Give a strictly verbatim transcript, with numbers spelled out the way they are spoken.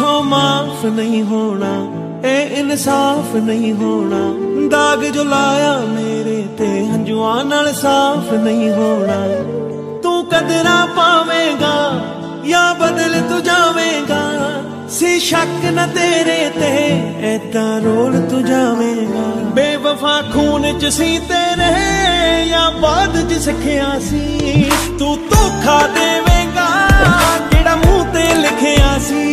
इथों माफ नहीं होना, ए इंसाफ नहीं होना। दाग जो लाया मेरे ते हंजुआ नाल साफ नहीं होना। तू कदरा पावेगा या बदल तू जावेगा, सी शक न तेरे ते ऐदा रोल तू जावेगा। बेवफा खून च सी तेरे या बाद च सिखिया सी, तू धोखा देवेगा जेड़ा मुंह ते लिखिया सी।